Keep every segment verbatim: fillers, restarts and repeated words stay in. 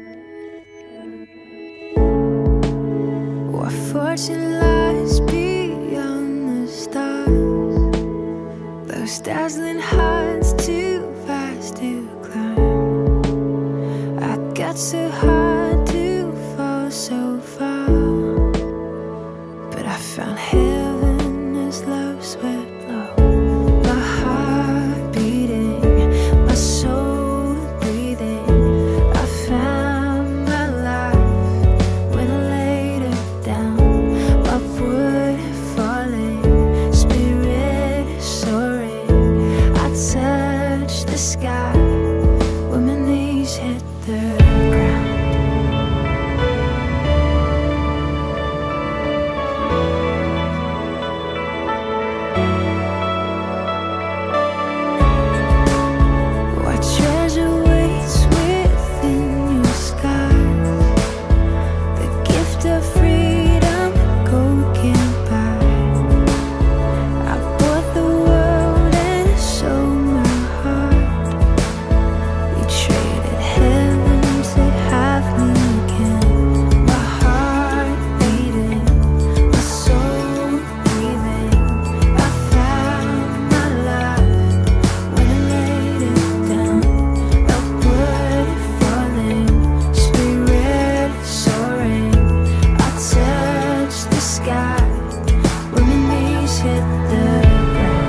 What fortune lies beyond the stars? Those dazzling heights too fast to climb. I got so hard to fall so far, but I found heaven as love swept low. My heart beating, my soul breathing. I found my life when I laid it down. Upward falling, spirit soaring. I touched the sky when my knees hit the ground. What treasure waits within your skies? The gift of freedom gold can't buy. I bought the world and it sold my heart. We traded heaven to have me again. My heart beating, my soul breathing. I found my life when I laid it down. Upward falling, spirit soaring. I touched the sky when my knees hit the ground.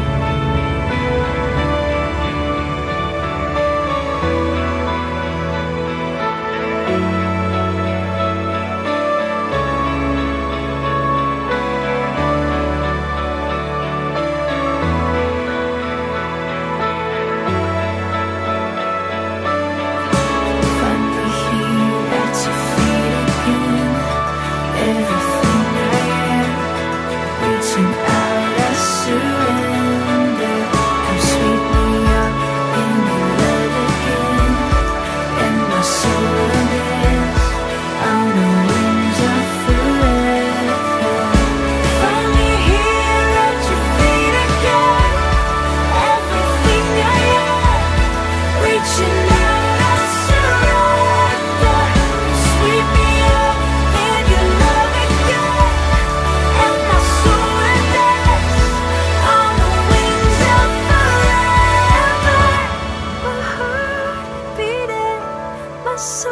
Finally here at your feet again. Everything I am, reaching out, I surrender. Come sweep me up in your love again, and my soul is on the wings of forever. Finally here at your feet again. Everything I am, reaching out, I surrender. Sweep me up in your love again, and my soul is on the wings of forever. My heart beating, my soul